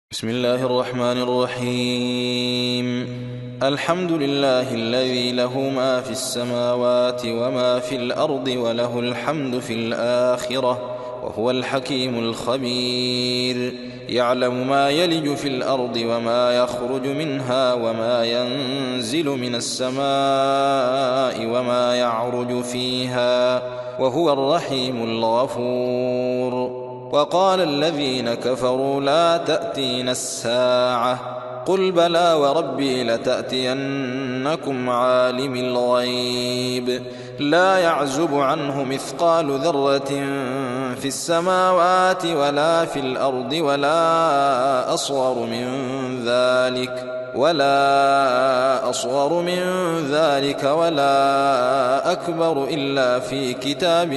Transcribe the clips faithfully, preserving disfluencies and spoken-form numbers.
بسم الله الرحمن الرحيم. الحمد لله الذي له ما في السماوات وما في الأرض وله الحمد في الآخرة وهو الحكيم الخبير. يعلم ما يلج في الأرض وما يخرج منها وما ينزل من السماء وما يعرج فيها وهو الرحيم الغفور. وقال الذين كفروا لا تأتينا الساعة قل بلى وربي لتأتينكم عالم الغيب لا يعزب عنه مثقال ذرة في السماوات ولا في الأرض ولا أصغر من ذلك ولا أصغر من ذلك ولا أكبر إلا في كتاب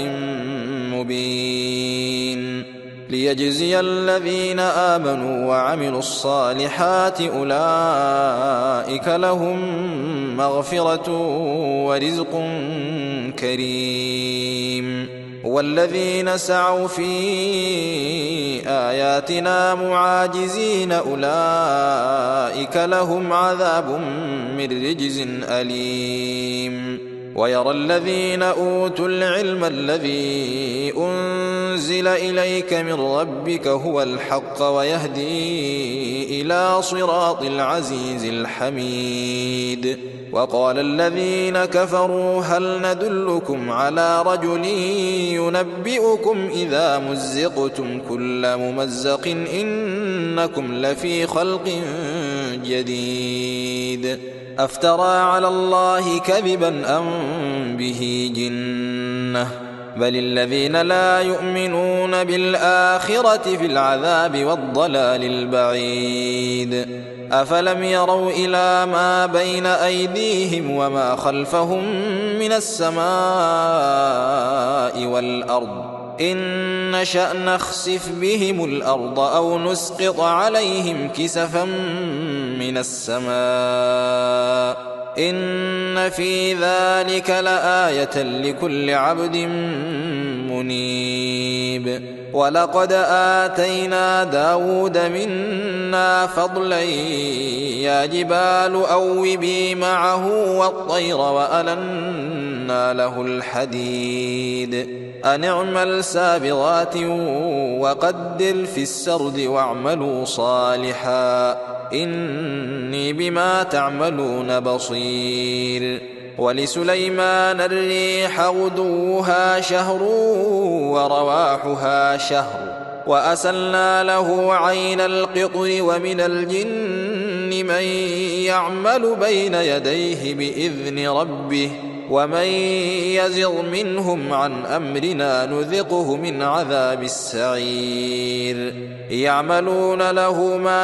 مبين ليجزي الذين آمنوا وعملوا الصالحات أولئك لهم مغفرة ورزق كريم. والذين سعوا في آياتنا معاجزين أولئك لهم عذاب من رجز أليم. ويرى الذين أوتوا العلم الذي أنزل إليك من ربك هو الحق ويهدي إلى صراط العزيز الحميد. وقال الذين كفروا هل ندلكم على رجل ينبئكم إذا مزقتم كل ممزق إنكم لفي خلق جديد أفترى على الله كذبا أم به جنة بل الذين لا يؤمنون بالآخرة في العذاب والضلال البعيد. أفلم يروا إلى ما بين أيديهم وما خلفهم من السماء والأرض إن نشأ نخسف بهم الأرض أو نسقط عليهم كسفا من السماء إن في ذلك لآية لكل عبد منيب. ولقد آتينا داود منا فضلا يا جبال أوبي معه والطير وألنا له الحديد أن اعمل سابغات وقدر في السرد واعملوا صالحا إني بما تعملون بصير. ولسليمان الريح غدوها شهر ورواحها شهر وأسلنا له عين القطر ومن الجن من يعمل بين يديه بإذن ربه ومن يزغ منهم عن أمرنا نذقه من عذاب السعير. يعملون له ما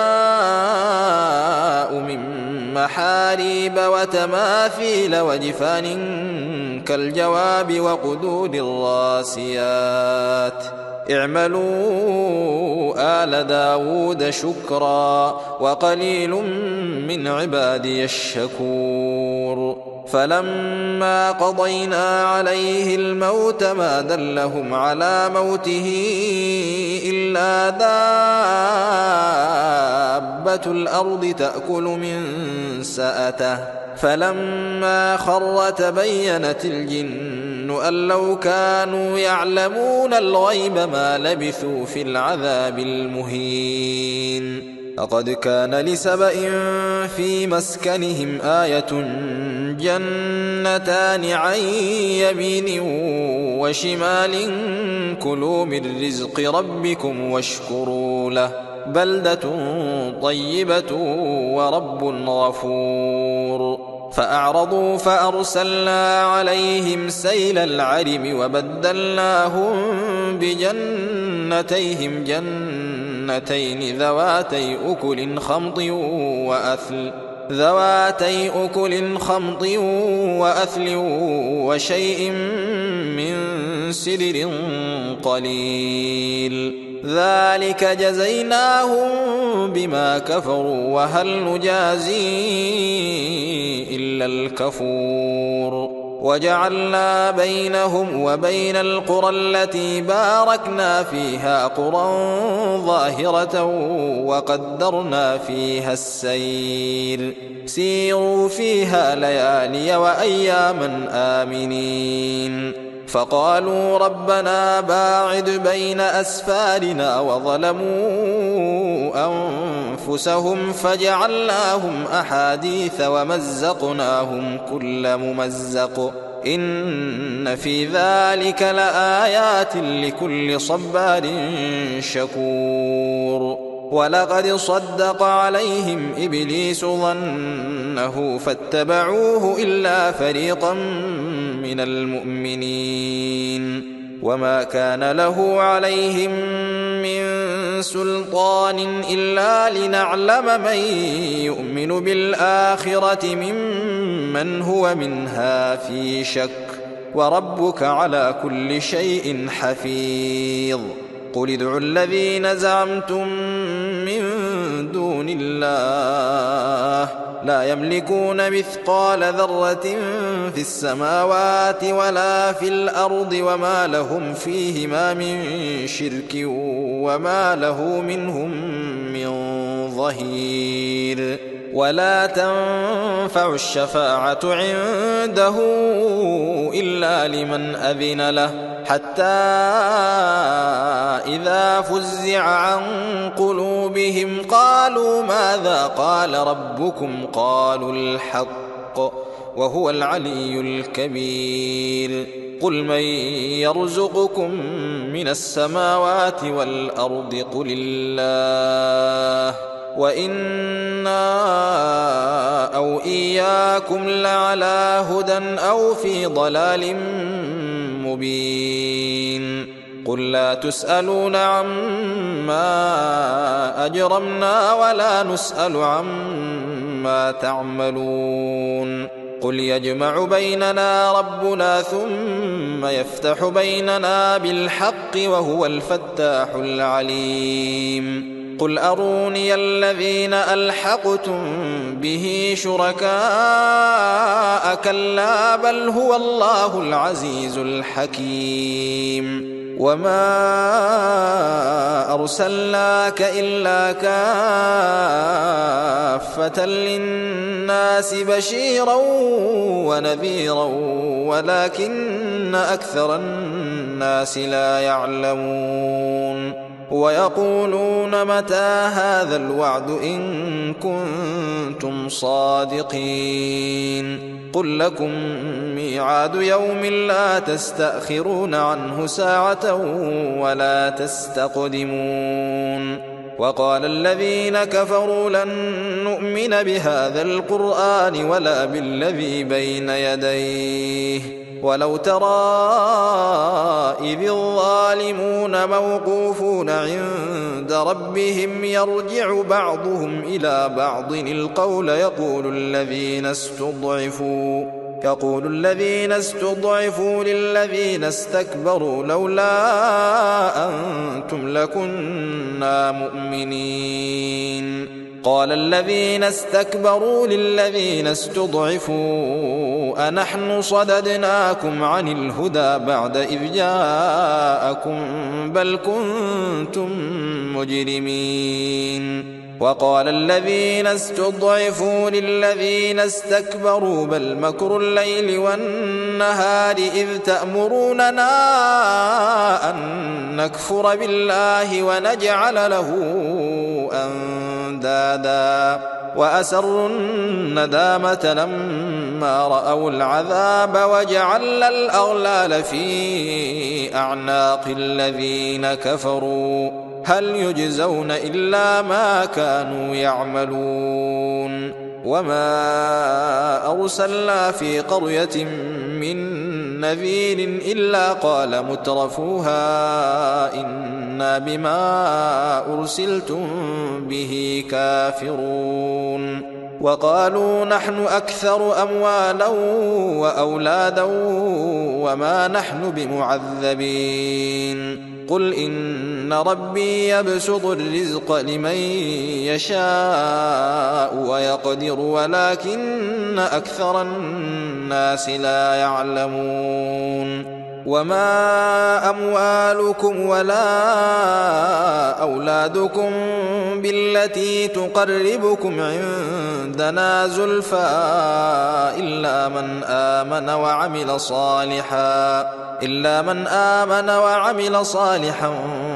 يشاء من محاريب وتماثيل وجفان كالجواب وقدور الراسيات اعملوا آل داود شكرا وقليل من عبادي الشكور. فلما قضينا عليه الموت ما دلهم على موته إلا دابة الأرض تأكل من سأته فلما خر تبينت الجن أن لو كانوا يعلمون الغيب ما لبثوا في العذاب المهين. لقد كان لسبإ في مسكنهم آية جنتان عن يمين وشمال كلوا من رزق ربكم واشكروا له بلدة طيبة ورب غفور. فأعرضوا فأرسلنا عليهم سيل العرم وبدلناهم بجنتيهم جنتين ذواتي أكل خمط وأثل ذواتي أكل خمط وأثل وشيء من سدر قليل ذلك جزيناهم بما كفروا وهل نجازي إلا الكفور. وجعلنا بينهم وبين القرى التي باركنا فيها قرى ظاهرة وقدرنا فيها السير سيروا فيها ليالي وأياما آمنين فقالوا ربنا باعد بين أسفارنا وظلموا أنفسهم فجعلناهم أحاديث ومزقناهم كل ممزق إن في ذلك لآيات لكل صبار شكور ولقد صدق عليهم إبليس ظنه فاتبعوه إلا فريقا من المؤمنين وما كان له عليهم من سلطان إلا لنعلم من يؤمن بالآخرة ممن هو منها في شك وربك على كل شيء حفيظ قل ادعوا الذين زعمتم من دون الله لا يملكون مثقال ذرة في السماوات ولا في الأرض وما لهم فيهما من شرك وما له منهم من ظهير ولا تنفع الشفاعة عنده إلا لمن أذن له حتى إذا فزع عن قلوبهم قالوا ماذا قال ربكم قالوا الحق وهو العلي الكبير قل من يرزقكم من السماوات والأرض قل الله وإنا أو إياكم لعلى هدى أو في ضلال مبين قل لا تسألون عما أجرمنا ولا نسأل عما تعملون قل يجمع بيننا ربنا ثم يفتح بيننا بالحق وهو الفتاح العليم قل أروني الذين ألحقتم به شركاء كلا بل هو الله العزيز الحكيم وما أرسلناك إلا كافة للناس بشيرا ونذيرا ولكن أكثر الناس لا يعلمون ويقولون متى هذا الوعد إن كنتم صادقين قل لكم ميعاد يوم لا تستأخرون عنه ساعة ولا تستقدمون وقال الذين كفروا لن نؤمن بهذا القرآن ولا بالذي بين يديه ولو ترى إذ الظالمون موقوفون عند ربهم يرجع بعضهم إلى بعض القول يقول الذين استضعفوا يقول الذين استضعفوا للذين استكبروا لولا أنتم لكنا مؤمنين قال الذين استكبروا للذين استضعفوا أنحن صددناكم عن الهدى بعد إذ جاءكم بل كنتم مجرمين وقال الذين استضعفوا للذين استكبروا بل مكر الليل والنهار إذ تأمروننا أن نكفر بالله ونجعل له أندادا وأسروا الندامة لما رأوا العذاب وجعلنا الأغلال في أعناق الذين كفروا هل يجزون إلا ما كانوا يعملون وما أرسلنا في قرية من نذير إلا قال مترفوها إنا بما أرسلتم به كافرون وقالوا نحن أكثر أموالا وأولادا وما نحن بمعذبين قل إن ربي يبسط الرزق لمن يشاء ويقدر ولكن أكثر الناس لا يعلمون وما أموالكم ولا أولادكم بالتي تقربكم عندنا زلفى إلا من آمن وعمل صالحا إلا من آمن وعمل صالحا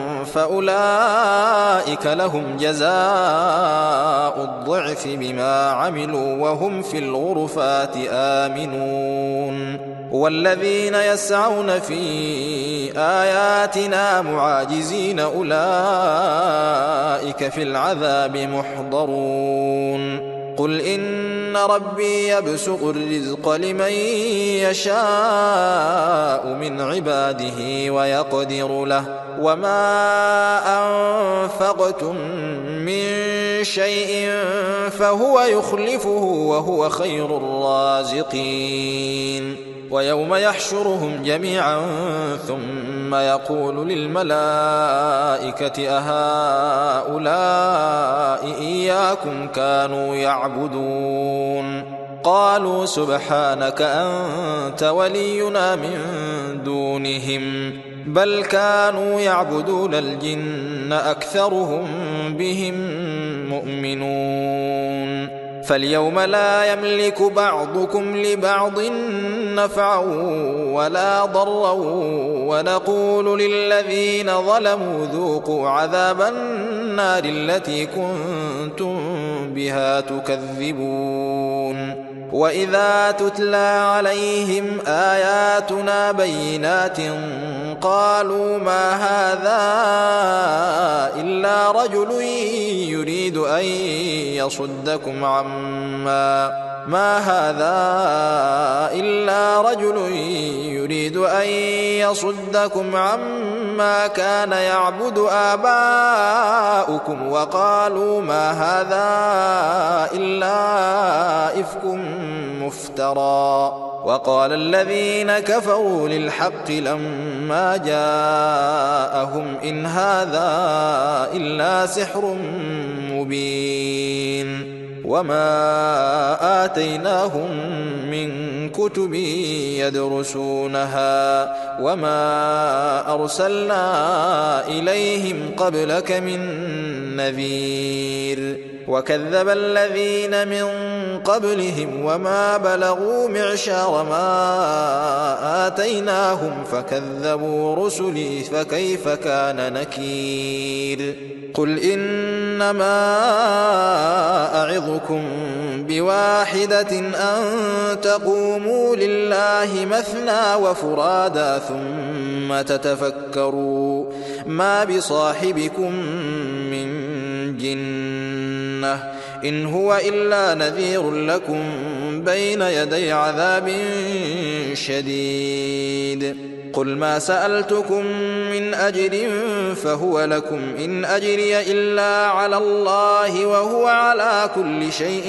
فأولئك لهم جزاء الضعف بما عملوا وهم في الغرفات آمنون والذين يسعون في آياتنا معاجزين أولئك في العذاب محضرون قل إن ربي يبسط الرزق لمن يشاء من عباده ويقدر له وما أنفقتم من شيء فهو يخلفه وهو خير الرازقين ويوم يحشرهم جميعا ثم يقول للملائكة أهؤلاء إياكم كانوا يعبدون قالوا سبحانك أنت ولينا من دونهم بل كانوا يعبدون الجن أكثرهم بهم مؤمنون فاليوم لا يملك بعضكم لبعض نفعا ولا ضرا ونقول للذين ظلموا ذوقوا عذاب النار التي كنتم بها تكذبون وإذا تتلى عليهم آياتنا بينات قالوا ما هذا إلا رجل يريد أن يصدكم عما ما هذا إلا رجل يريد أن يصدكم عما كان يعبد آباؤكم وقالوا ما هذا إلا إفك مفترى وقال الذين كفروا للحق لما جاءهم إن هذا إلا سحر مبين وما آتيناهم من كتب يدرسونها وما أرسلنا إليهم قبلك من نذير وكذب الذين من قبلهم وما بلغوا معشار ما آتيناهم فكذبوا رسلي فكيف كان نكير قل إنما أعظكم بواحدة أن تقوموا لله مثنى وفرادا ثم تتفكروا ما بصاحبكم من جنة إن هو إلا نذير لكم بين يدي عذاب شديد قل ما سألتكم من أجر فهو لكم إن أجري إلا على الله وهو على كل شيء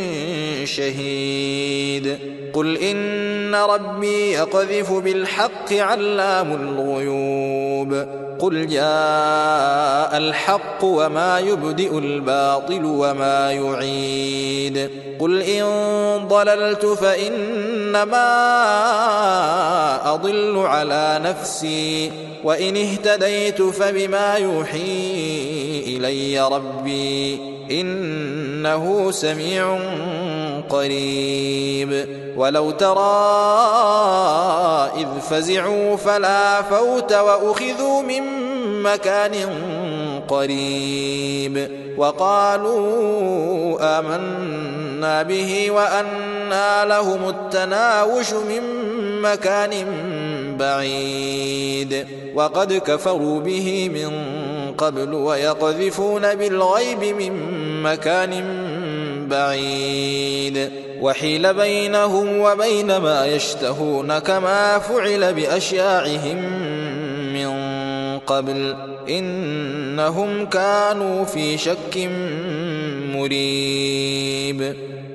شهيد قل إن ربي يقذف بالحق علام الغيوب قل جاء الحق وما يبدئ الباطل وما يعيد قل إن ضللت فإنما أضل على نفسي وإن اهتديت فبما يوحي إلي ربي إنه سميع قريب ولو ترى إذ فزعوا فلا فوت وأخذوا من مكان قريب وقالوا آمنا به وأنى لهم التناوش من مكان بعيد وقد كفروا به من قبل ويقذفون بالغيب من مكان بعيد وحيل بينهم وبين ما يشتهون كما فعل بأشياعهم من قبل إنهم كانوا في شك مريب